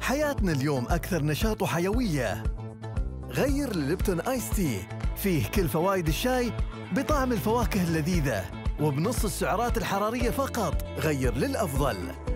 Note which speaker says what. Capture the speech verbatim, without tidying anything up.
Speaker 1: حياتنا اليوم أكثر نشاط وحيوية. غير لليبتون آيس تي، فيه كل فوائد الشاي بطعم الفواكه اللذيذة وبنص السعرات الحرارية فقط. غير للأفضل.